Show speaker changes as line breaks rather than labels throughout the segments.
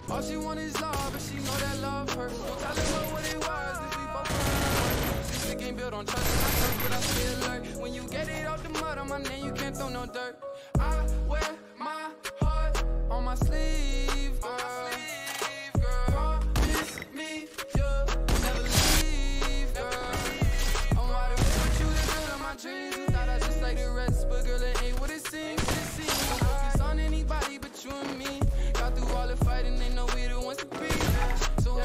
All she want is love, but she know that love hurts. Don't tell her what it was, if we both hurt. This shit ain't built on trust, and I trust, but I still alert. When you get it out the mud on my name, you can't throw no dirt. I wear my heart on my sleeve, girl. Promise me you'll never leave, girl. I'm wide awake with you, the girl of my dreams. You thought I just like the rest, but girl, it ain't what it seems. Don't focus on anybody but you and me. Got through all the fighting, ain't no we the ones to be. So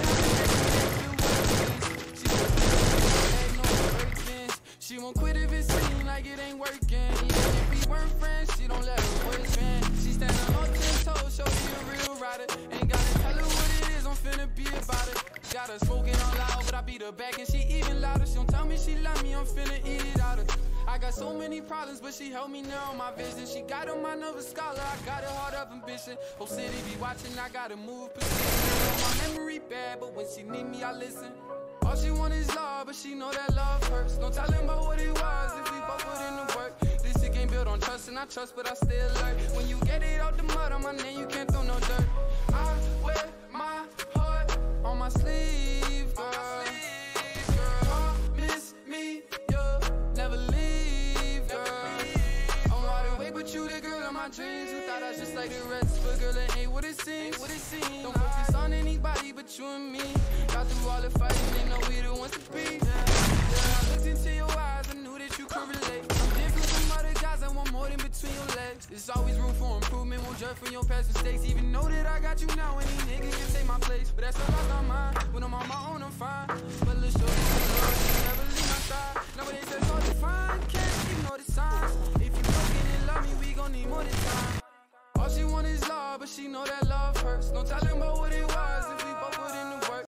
she won't quit if it seems like it ain't working. Even if we weren't friends, she don't let her boyfriend. She stand on her 10 toes, show she a real rider. Ain't gotta tell her what it is, I'm finna be about it. Got her smoking on loud, but I beat her back and she even louder. She don't tell me she love me, I'm finna eat it out her. I got so many problems, but she helped me narrow my vision. She got on my nervous scholar, I got a heart of ambition. Whole city be watching, I gotta move position. My memory bad, but when she need me, I listen. All she want is love, but she know that love hurts. Don't tell him about what it was, if we both put in the work. This shit ain't built on trust, and I trust, but I still alert. When you get it out the mud on my name, you can't throw no dirt. I wear my heart on my sleeve, girl. Promise me you'll never leave, girl. I'm wide awake, but you the girl of my dreams. You thought I was just like the rest, but girl, it ain't what it seems. Don't focus on anybody but you and me. Got through all the fighting, ain't no we the ones to be. I looked into your eyes, I knew that you could relate. I'm different from other guys, I want more than between your legs. There's always room for improvement, won't judge from your past mistakes. Even know that I got you now, any nigga can take my place. But that's a loss on mine, when I'm on my own, I'm fine. But